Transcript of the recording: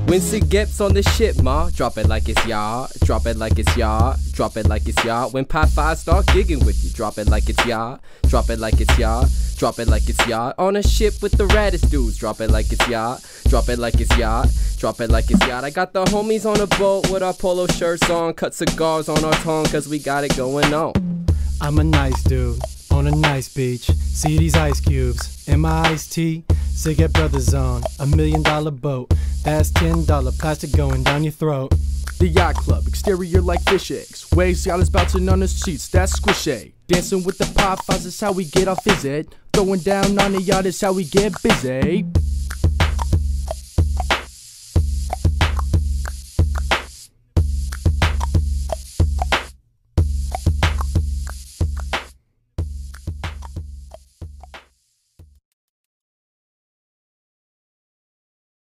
Once it gets on the ship, ma, drop it like it's yacht, drop it like it's yacht, drop it like it's yacht. When Pop 5 start gigging with you, drop it like it's yacht, drop it like it's yacht, drop it like it's yacht. On a ship with the raddest dudes, drop it like it's yacht, drop it like it's yacht, drop it like it's yacht. I got the homies on a boat with our polo shirts on, cut cigars on our tongue cause we got it going on. I'm a nice dude on a nice beach. See these ice cubes in my iced tea. Cigarette Brothers on $1 million boat. That's $10 plastic going down your throat. The yacht club, exterior like fish eggs. Waves, y'all is bouncing on the seats, that's squishy. Dancing with the Pop 5s is how we get our fizz. Throwing down on the yacht is how we get busy.